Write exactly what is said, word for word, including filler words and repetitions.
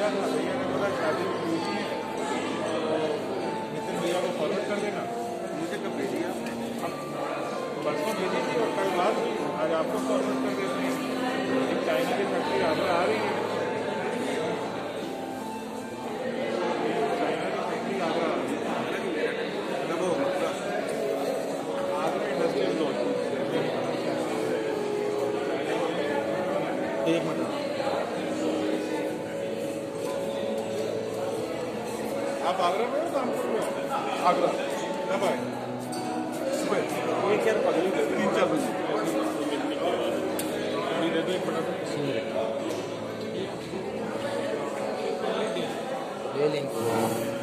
बोला था, भैया ने बोला शादी में पूछी है तो नितिन भैया को फॉरवर्ड कर देना। मुझे कब भेजी आप? अब परसों भेजी थी और कल बाद आज आपको फॉरवर्ड कर देते हैं। एक चाइना की फैक्ट्री आगे आ रही है, चाइना की factory Agra Agra industrial zone. एक मिनट, आप आगरा में हो कानपुर में हो? आगरा कब आए? सुबह ये क्या तीन चार बजे दे दो एक मिनट ले लेंगे।